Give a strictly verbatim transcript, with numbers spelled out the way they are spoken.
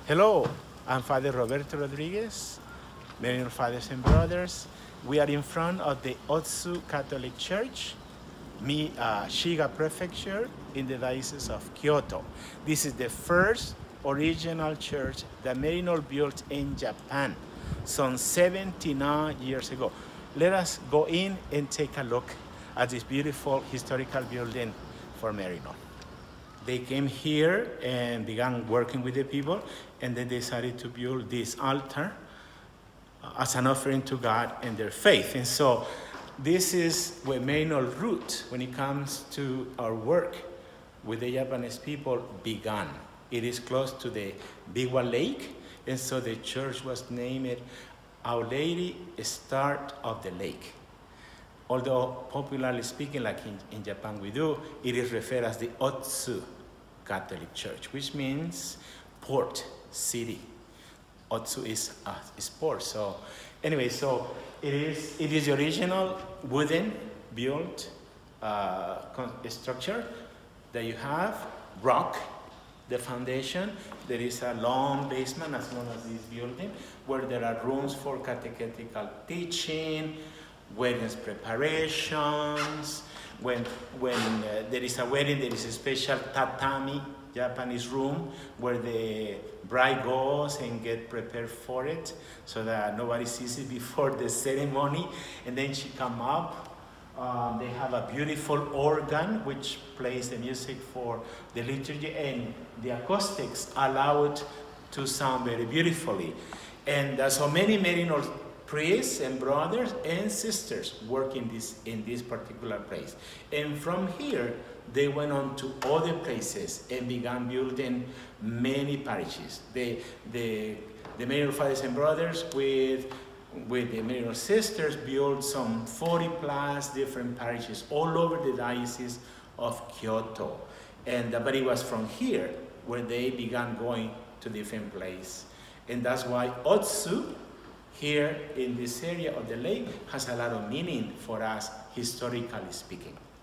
Hello, I'm Father Roberto Rodriguez, Maryknoll Fathers and Brothers. We are in front of the Otsu Catholic Church, Mi, uh, Shiga Prefecture in the Diocese of Kyoto. This is the first original church that Maryknoll built in Japan some seventy-nine years ago. Let us go in and take a look at this beautiful historical building for Maryknoll. They came here and began working with the people, and then they decided to build this altar as an offering to God and their faith. And so this is where Maryknoll root, when it comes to our work with the Japanese people, began. It is close to the Biwa Lake, and so the church was named Our Lady Start of the Lake. Although popularly speaking, like in, in Japan we do, it is referred as the Otsu Catholic Church, which means port, city. Otsu is, uh, is port. So anyway, so it is, it is the original wooden built uh, structure that you have, rock, the foundation. There is a long basement as well as this building where there are rooms for catechetical teaching, weddings preparations. When, when uh, there is a wedding, there is a special tatami, Japanese room, where the bride goes and get prepared for it so that nobody sees it before the ceremony. And then she come up. Um, they have a beautiful organ which plays the music for the liturgy, and the acoustics allow it to sound very beautifully. And uh, so many Maryknoll priests and brothers and sisters work in this, in this particular place. And from here, they went on to other places and began building many parishes. The, the, the Maryknoll Fathers and Brothers with, with the Maryknoll Sisters built some forty plus different parishes all over the Diocese of Kyoto. And, uh, but it was from here where they began going to different places. And that's why Otsu, here in this area of the lake, has a lot of meaning for us, historically speaking.